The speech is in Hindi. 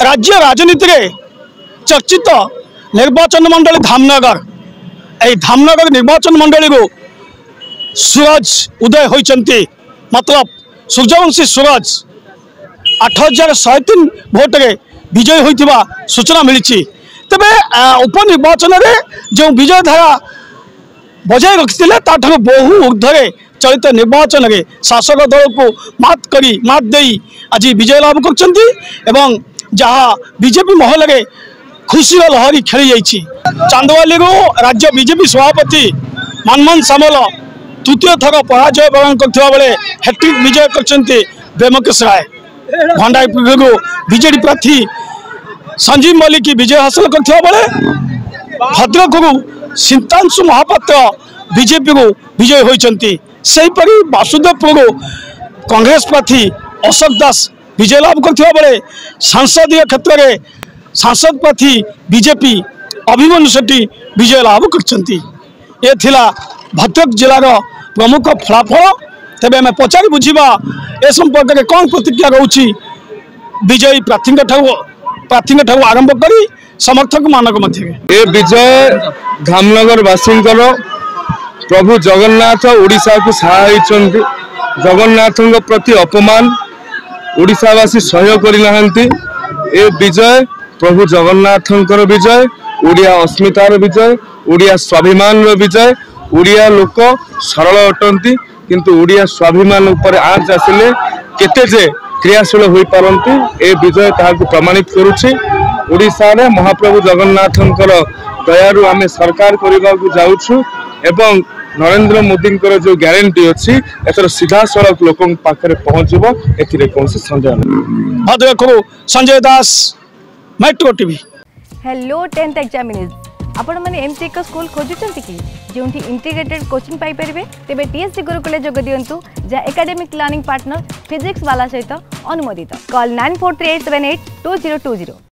राज्य राजनीति रे चर्चित निर्वाचन मंडली धामनगर यही धामनगर निर्वाचन मंडली को सूरज उदय होती मतलब सूर्यवंशी सूरज 8103 भोट रे विजय होइतिबा सूचना मिली। तबे उपनिर्वाचन रे जो विजय धारा बजाय रखिथिले ताठू बहु ऊर्ध्वे चलित निर्वाचन में शासक दल को मात देई आज विजय लाभ करछंती एवं जहाँ बीजेपी महल में खुशी लहरी खेली जाइछि। चांदवाली राज्य बीजेपी सभापति मनमोहन सामल तृतीय थर पराजय बरण करथिबा बेले हैट्रिक विजय करछंती ब्रह्मकेश राय। भंडारी को बीजेडी प्रार्थी संजीव मल्लिक विजय हासिल करथिबा बेले भद्रक को सिंतांशु महापात्र बीजेपी को विजय होइछंती। सेहीपरि वासुदेवपुर को कांग्रेस प्रार्थी अशोक दास विजय लाभ करथिबा बेले संसदीय क्षेत्र में सांसद प्रार्थी बीजेपी अभिमन्यु शेट्टी विजय लाभ करछंती। ये थिला भद्रक जिलार प्रमुख फलाफल। तेबे आम पचारि बुझा ए संपर्क में कौन प्रतिक्रिया रोची विजयी प्रार्थी आरंभ करी समर्थक मानक मध्य। ए विजय धामनगर वासी प्रभु जगन्नाथ ओडिशा को सहायता जगन्नाथ प्रति अपमान ओडिशावासी सहयोग करना। ए विजय प्रभु जगन्नाथ विजय ओडिया अस्मितार विजय ओडिया स्वाभिमान विजय। ओडिया लोक सरल अटंती किंतु ओडिया स्वाभिमान उपर आँच आसिले केते जे क्रियाशील हो पारती ए विजय ताहाको प्रमाणित करुछि। ओडिशा रे महाप्रभु जगन्नाथंकर दयारु आमे सरकार करबा को जाउछु एवं नरेंद्र मोदी जो ग्यारंटी अच्छी एथर सीधा सड़क लोक पाखे पहुँचब ए कौन संजय नहीं। Bhadrak Sanjay Das metro TV. Hello 10th examinees आपण माने एमती एक स्कूल खोजुचंती कि जोंठी इंटीग्रेटेड कोचिंग पाई परिबे तेबे टीएससी गुरुकुले जोग दियंतु जा एकेडमिक लर्निंग पार्टनर फिजिक्स वाला सहित अनुमोदित। कॉल 9438782020।